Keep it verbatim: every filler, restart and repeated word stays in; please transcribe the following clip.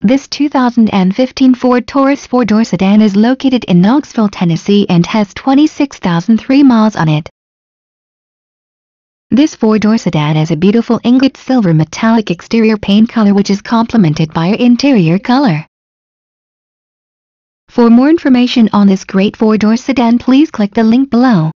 This two thousand fifteen Ford Taurus four-door sedan is located in Knoxville, Tennessee and has twenty-six thousand three miles on it. This four-door sedan has a beautiful ingot silver metallic exterior paint color which is complemented by an interior color. For more information on this great four-door sedan, please click the link below.